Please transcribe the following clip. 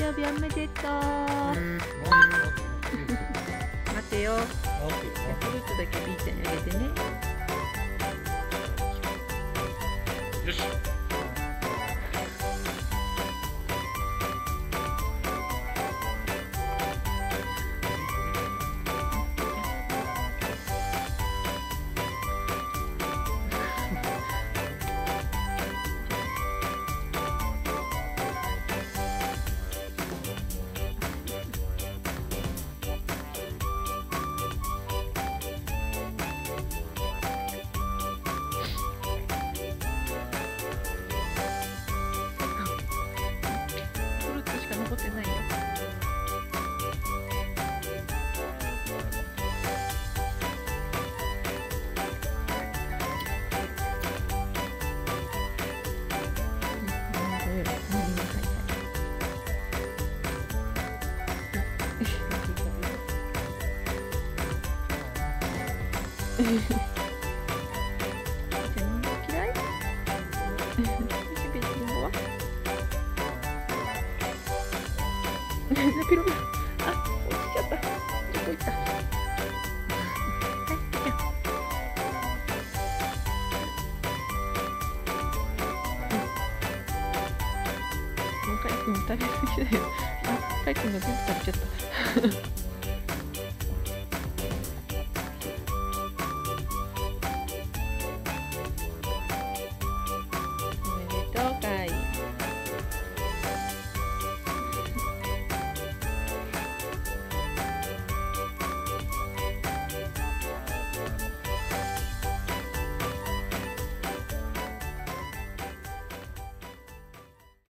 生日おめでとう。待てよ。フルーツだけ B ちゃんにあげてね。 よし。 残ってないよ。嫌い？ペロペロ。あ、落ちちゃった。どこ行った。はい、もうカイ君食べ過ぎだよ。あ、カイ君が全部食べちゃった。